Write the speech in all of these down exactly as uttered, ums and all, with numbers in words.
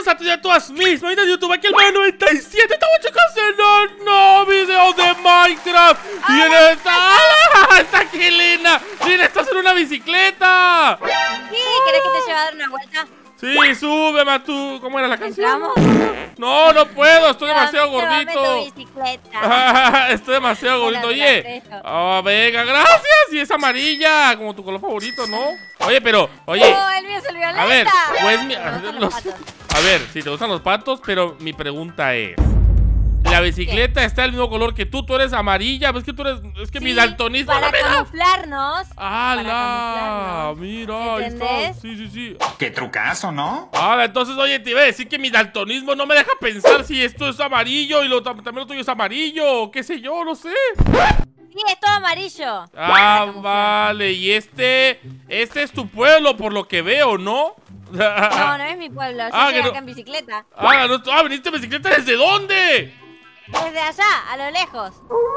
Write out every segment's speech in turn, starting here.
bienvenidos a todas mis manitas de YouTube. Aquí el Mario noventa y siete. Estamos chicos en un nuevo video de Minecraft. Y en esta... ¡Ah! Está aquí Lina. Lina, estás en una bicicleta. Sí, ¿querés que te lleve a dar una vuelta? Sí, súbeme a tú. ¿Cómo era la canción? ¿Entramos? No, no puedo, estoy Yo, demasiado yo amé tu gordito. bicicleta. Estoy demasiado Bueno, gordito, te la oye. presto. Oh, venga, gracias. Y es amarilla, como tu color favorito, ¿no? Oye, pero, oye. No, el mío es el violeta. A ver, pues mi... Me gustan los los- patos. A ver, si te gustan los patos, pero mi pregunta es: ¿la bicicleta está del mismo color que tú? Tú eres amarilla, ves que tú eres... Es que mi Sí, daltonismo para no me da. camuflarnos. ¡Hala! para camuflarnos. Mira, ahí está. ¿Entendés? Sí, sí, sí. Qué trucazo, ¿no? Ahora, entonces, oye, te iba a decir que mi daltonismo no me deja pensar si esto es amarillo y lo, también lo tuyo es amarillo, o qué sé yo, no sé. Sí, es todo amarillo. Ah, Para camuflar. vale, y este... Este es tu pueblo, por lo que veo, ¿no? No, no es mi pueblo. Yo Ah, estoy que no- acá en bicicleta. Ah, no, ah, ¿viniste en bicicleta desde dónde? Desde allá, a lo lejos.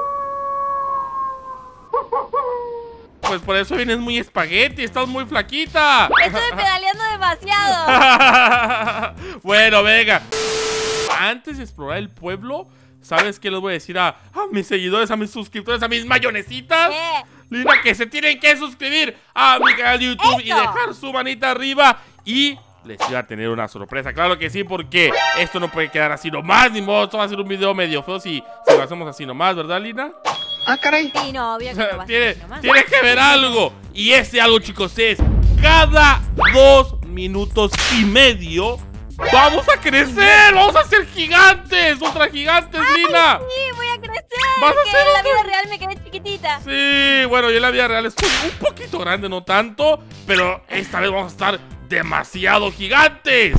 Pues por eso vienes muy espagueti, estás muy flaquita. Estoy pedaleando demasiado. Bueno, venga. Antes de explorar el pueblo, ¿sabes qué les voy a decir a, a mis seguidores, a mis suscriptores, a mis mayonesitas? ¿Qué? Lina, que se tienen que suscribir a mi canal de YouTube y ¡Eso! dejar su manita arriba. Y les iba a tener una sorpresa, claro que sí, porque esto no puede quedar así nomás, ni modo. Esto va a ser un video medio feo si, si lo hacemos así nomás, ¿verdad, Lina? Ah, caray. Sí, no, obvio que no va a Tiene, ser nomás. tiene que ver algo. Y ese algo, chicos, es cada dos minutos y medio vamos a crecer. Vamos a ser gigantes, ultra gigantes, Lina. Sí, voy a crecer. Vas a que ser en la otra- vida real me quedé chiquitita. Sí, bueno, yo en la vida real estoy un poquito grande, no tanto, pero esta vez vamos a estar demasiado gigantes.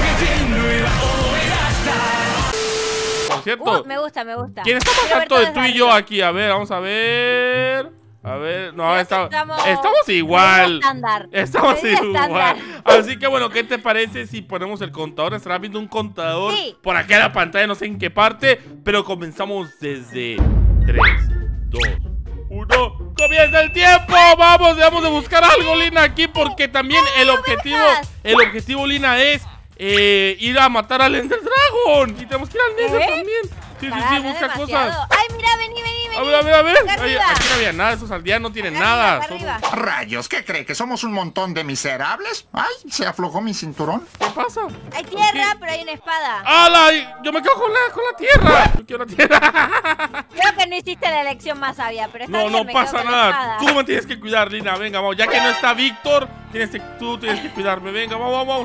Por cierto, Uh, me gusta, me gusta. ¿quién está más Quiero ver alto todo de desde tú y yo arriba. aquí? A ver, vamos a ver. A ver, no, Creo que está- estamos- estamos igual. estándar. Estamos Medida igual. estándar. Así que bueno, ¿qué te parece si ponemos el contador? Estará viendo un contador Sí. por acá en la pantalla, no sé en qué parte, pero comenzamos desde tres, dos, uno. ¡Comienza el tiempo! Vamos, debemos de buscar algo, Lina, aquí, porque también el no me objetivo, dejas. el objetivo, Lina, es eh, ir a matar al Ender Dragon. Y tenemos que ir al Nether ¿Eh? también. Sí, sí, Pará, sí, no es busca demasiado. cosas. Ay, mira, vení, vení, vení. A ver, a ver, a ver. Acá Ay, arriba. aquí no había nada, esos aldeanos no tienen Acá nada. arriba, acá Son- arriba. Rayos, ¿qué cree? ¿Que somos un montón de miserables? Ay, se aflojó mi cinturón. ¿Qué pasa? Hay tierra, ¿Qué? pero hay una espada. ¡Hala! Yo me quedo con la, con la tierra. Yo quiero la tierra. Creo que no hiciste la elección más sabia, pero está No, bien, no me pasa quedo con la nada. espada. Tú me tienes que cuidar, Lina. Venga, vamos. Ya que no está Víctor, tienes que, tú tienes que cuidarme. Venga, vamos, vamos.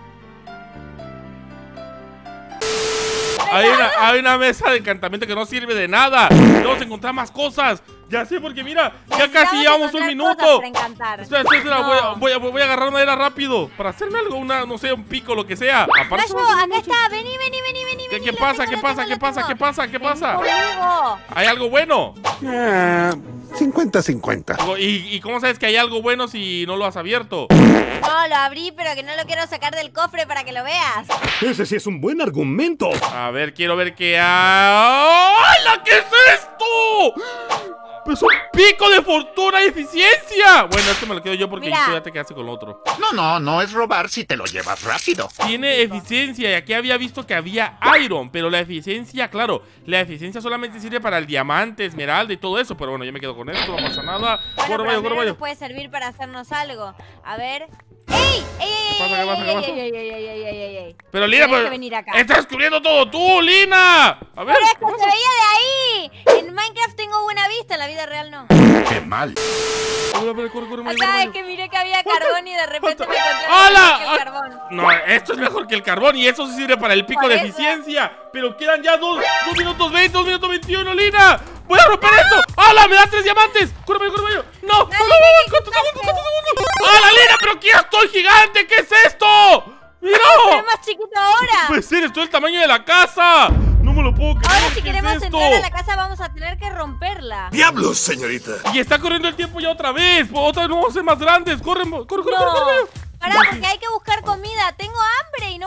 Hay una, hay una mesa de encantamiento que no sirve de nada. Vamos a encontrar más cosas. Ya sé, porque mira, ya casi Necesitamos llevamos un encontrar cosas minuto. para encantar. Espera, espera, espera, No. voy, a, voy, a, voy a agarrar madera rápido para hacerme algo, una, no sé, un pico, lo que sea. Aparte, Rayo, somos acá muchos. está. Vení, vení, vení, vení. ¿Qué, vení, qué lo pasa? tengo, ¿Qué lo pasa? tengo, ¿Qué lo pasa? tengo. ¿Qué pasa? ¿Qué Vení pasa? conmigo. ¿Hay algo bueno? Ah, cincuenta cincuenta. ¿Y, ¿Y cómo sabes que hay algo bueno si no lo has abierto? No, lo abrí, pero que no lo quiero sacar del cofre para que lo veas. Ese sí es un buen argumento. A ver, quiero ver qué hay. ¡Hala! ¿Qué es esto? ¡Pues un pico de fortuna y eficiencia! Bueno, esto me lo quedo yo porque Mira. tú ya te quedaste con lo otro. No, no, no es robar si te lo llevas rápido. Tiene eficiencia y aquí había visto que había iron, pero la eficiencia, claro, la eficiencia solamente sirve para el diamante, esmeralda y todo eso. Pero bueno, yo me quedo con esto, no pasa nada. Bueno, Corre, pero vaya, al corre, menos vaya. nos puede servir para hacernos algo. A ver. ¡Ey! ¡Ey, ey, pasa, ey, qué pasa, ey, qué pasa? ey, ey, ey, ey, ey, ey, ey! Pero Lina, Tienes pues, que venir acá. estás descubriendo todo tú, Lina. A ver, Pero es ¿qué que se pasa? veía de ahí. En Minecraft tengo buena vista, en la vida real no. Qué mal. A ver, a ver, corre, corre, vaya, corre, Acá vaya. es que miré que había carbón y de repente me encontré ¡Hala! que el carbón. No, esto es mejor que el carbón y eso sí sirve para el pico Por de eso. eficiencia. Pero quedan ya dos, dos minutos veinte, dos minutos veintiuno, Lina. ¡Voy a romper esto! ¡Hala! ¡Me da tres diamantes! ¡Corre, corre, corre! ¡No! ¡No, no, Dale, no! dale, ¿Cuántos ¿qué segundos? pasa? ¿Cuántos segundos? ¡Hala, Lina! ¡Pero que ya estoy gigante! ¿Qué es esto? ¡Mira! Pero más chiquito ahora. Pues ser, estoy del tamaño de la casa. No me lo puedo creer. Ahora si ¿qué queremos es esto? entrar a la casa vamos a tener que romperla. ¡Diablos, señorita! Y está corriendo el tiempo ya otra vez. Otra vez no vamos a ser más grandes. Corre, corre, corre, corre, No. corre. Pará, porque hay que buscar comida. Tengo hambre y no puedo con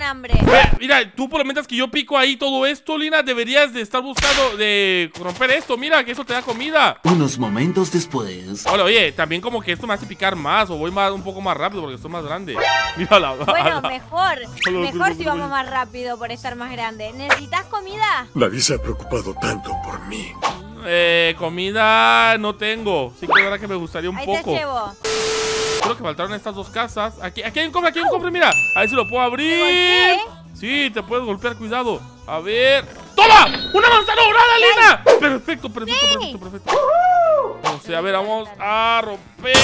hambre. Ve, mira, tú por lo menos que yo pico ahí todo esto, Lina, deberías de estar buscando de romper esto. Mira, que eso te da comida. Unos momentos después. Hola, oye, también como que esto me hace picar más o voy más, un poco más rápido porque estoy más grande. Mira la... Bueno, la- mejor. Hola, Mejor hola, si hola. vamos más rápido por estar más grande. ¿Necesitas comida? Nadie se ha preocupado tanto por mí. Eh, comida no tengo. Sí que es verdad que me gustaría un Ahí poco. te llevo. Creo que faltaron estas dos casas. Aquí, aquí hay un cofre, aquí hay un cofre, mira. A ver si lo puedo abrir. golpeé? Sí, te puedes golpear, cuidado. A ver. ¡Toma! ¡Una manzana dorada, Lina! Perfecto, perfecto, perfecto, perfecto. O sea, a ver, vamos a romper.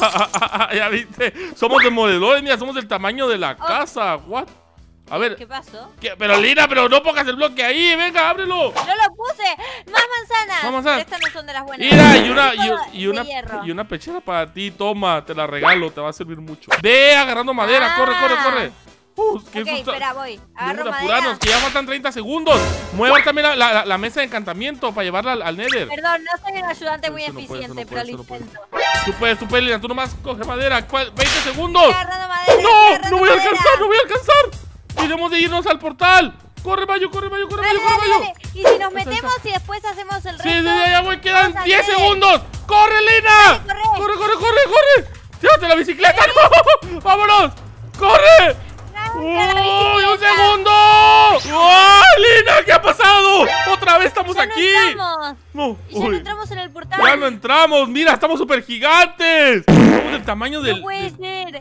Ya viste. Somos demoledores, mira, somos del tamaño de la casa. What? A ver. ¿Qué pasó? ¿Qué? Pero Lina, pero no pongas el bloque ahí. Venga, ábrelo. ¡No lo puse! ¡Más manzanas! Más manzanas. Pero estas no son de las buenas. Mira, y una, Tipo y, de y una, hierro. y una pechera para ti, toma, te la regalo, te va a servir mucho. Ve agarrando madera, Ah. corre, corre, corre. Uh, qué Ok, susto. espera, voy. Agarro Debemos madera. apurarnos, que ya faltan treinta segundos. Mueva también la, la- la mesa de encantamiento para llevarla al, al Nether. Perdón, no soy un ayudante muy Eso no puede, eso no eficiente, puede, pero eso lo no puede. intento. Tú puedes, tú puedes, Lina, tú nomás coge madera. ¿Cuál? veinte segundos. Estoy agarrando madera. estoy No, agarrando no voy a madera. alcanzar, no voy a alcanzar. Tenemos de irnos al portal. Corre, Mayo, corre, Mayo, corre, Dale, Mayo, corre, dale, Mayo. dale. Y si nos Ahí está, metemos y después hacemos el resto. Sí, sí, ya, ya voy, quedan vamos al diez Nether. segundos. ¡Corre, Lina! Dale, corre, corre. corre, corre, corre. ¡Llévate la bicicleta! ¡No! ¡Vámonos! ¡Corre! ¡Uy, un segundo! ¡Ay, Lina! ¿Qué ha pasado? ¡Otra vez estamos Ya no aquí! entramos. No, Y ya no uy, entramos en el portal. ya no entramos. Mira, estamos súper gigantes. Somos del tamaño del... No puede ser.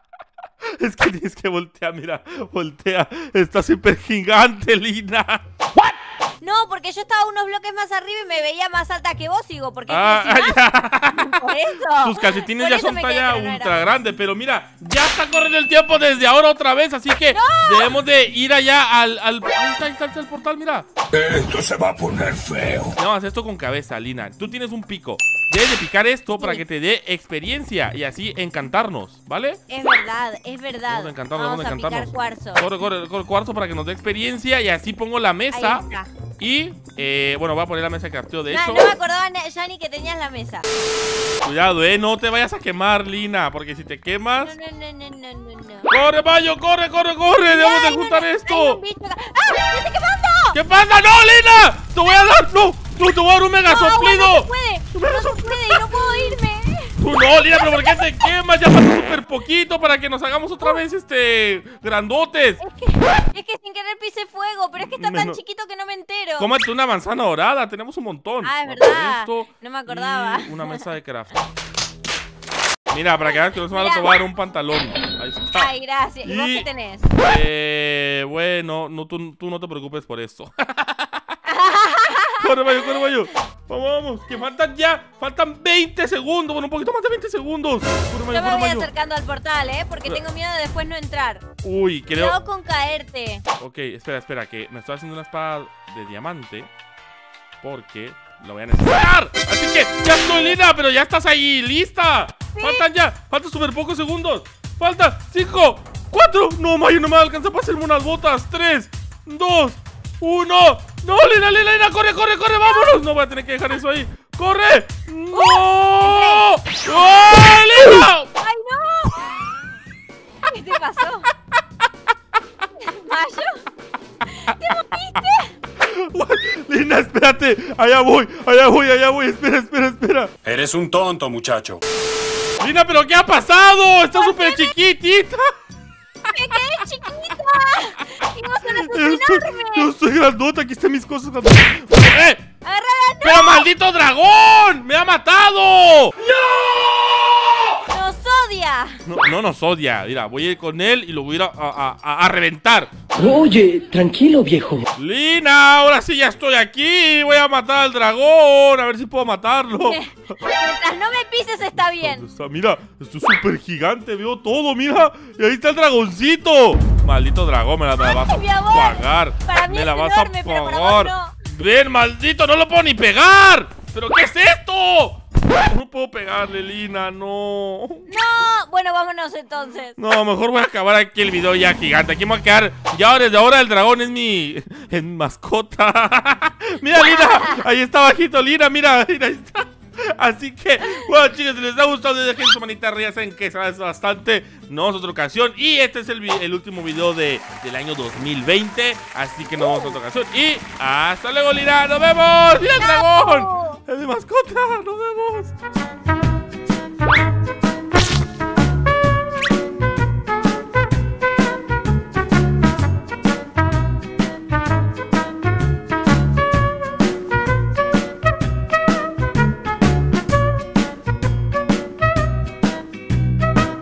Es que tienes que voltear, mira. Voltea. Está súper gigante, Lina. No, porque yo estaba unos bloques más arriba y me veía más alta que vos, digo, porque Ah, crecí más. ya. Por eso. Tus calcetines Por ya eso son me quedé talla que no era. ultra grande. Pero mira, ya está corriendo el tiempo desde ahora otra vez. Así que debemos de ir allá al... al... Ahí está, ahí está, ahí está el portal, mira. Esto se va a poner feo. No, haz esto con cabeza, Lina. Tú tienes un pico. Debes de picar esto para que te dé experiencia y así encantarnos, ¿vale? Es verdad, es verdad. Vamos a encantarnos, Vamos vamos a a picar encantarnos. cuarzo. Corre, corre, corre, cuarzo para que nos dé experiencia y así pongo la mesa. Ahí está. Y, eh, bueno, voy a poner la mesa de carteo, de No, hecho. no me acordaba ni- ya ni que tenías la mesa. Cuidado, eh, no te vayas a quemar, Lina, porque si te quemas... No, no, no, no, no, no, no. ¡Corre, Mayo, corre, corre, corre! ¡Debemos de Ay, no, juntar no, hay esto! un bicho acá. ¡Ah! ¡Me estoy quemando! ¿Qué pasa? ¡No, Lina! ¡Te voy a dar! ¡No! ¡No, te voy a dar un mega No, agua, soplido! no se puede, no se puede y no puedo irme. Tú no, Lina, pero ¿por qué te quemas? Ya falta súper poquito para que nos hagamos otra vez, este, grandotes. Es que, es que sin querer pisé fuego, pero es que está tan Menos- chiquito que no me entero. Cómete una manzana dorada, tenemos un montón. Ah, es Vamos a poner verdad. esto No me acordaba. y una mesa de craft. Mira, para que veas que no se me va a Mira. tomar un pantalón. Ahí está. Ay, gracias. ¿Y vos Y- qué tenés? Eh, bueno, no, tú, tú no te preocupes por esto. Corre, Mayo, corre, Mayo. Vamos, vamos, que faltan ya, faltan veinte segundos. Bueno, un poquito más de veinte segundos. Corre, Mayo, Yo me corre, voy Mayo. acercando al portal, ¿eh? Porque tengo miedo de después no entrar. Uy, creo... Cuidado con caerte. Ok, espera, espera, que me estoy haciendo una espada de diamante. Porque lo voy a necesitar. Así que ya estoy, Lina, pero ya estás ahí, lista. Faltan ya, faltan súper pocos segundos. Faltan cinco, cuatro. No, Mayo, no me alcanza para hacerme unas botas. tres, dos, uno. No, Lina, Lina, Lina, corre, corre, corre, vámonos. No voy a tener que dejar eso ahí. ¡Corre! ¡No! ¡Oh, Lina! ¡Ay, no! ¿Qué te pasó? ¿Mayo? ¿Te moriste? Lina, espérate. Allá voy, allá voy, allá voy. Espera, espera, espera. Eres un tonto, muchacho. Lina, ¿pero qué ha pasado? Está súper chiquitita. ¡Me quedé chiquita! ¡Y vos eres Yo estoy, yo enorme! estoy grandota. Aquí están mis cosas. grandotas. ¡Eh! ¡Agárrala! ¡Pero maldito dragón! ¡Me ha matado! ¡Nos odia! No, no nos odia. Mira, voy a ir con él y lo voy a ir a, a- a- a reventar. Oye, tranquilo, viejo. Lina, ahora sí ya estoy aquí. Voy a matar al dragón. A ver si puedo matarlo. Mientras no me pises está bien. ¿Dónde está? Mira, esto es súper gigante. Veo todo, mira. Y ahí está el dragoncito. Maldito dragón, me la, me la vas a mi amor. pagar. Para mí me es la vas enorme, a pero para pagar. vos no. Ven, maldito, no lo puedo ni pegar. ¿Pero qué es esto? No puedo pegarle, Lina, no. No, bueno, vámonos entonces. No, mejor voy a acabar aquí el video ya gigante. Aquí me voy a quedar. Ya desde ahora el dragón es mi, es mi mascota. Mira, Lina, ahí está bajito, Lina, mira, mira, ahí está. Así que, bueno chicos, si les ha gustado, dejen su manita arriba, saben que sabes bastante. Nos vemos otra ocasión. Y este es el, el último video de, del año dos mil veinte. Así que nos vemos otra ocasión. Y hasta luego, Lina. Nos vemos. ¡Mira el dragón! ¡Es mi mascota! ¡Nos vemos!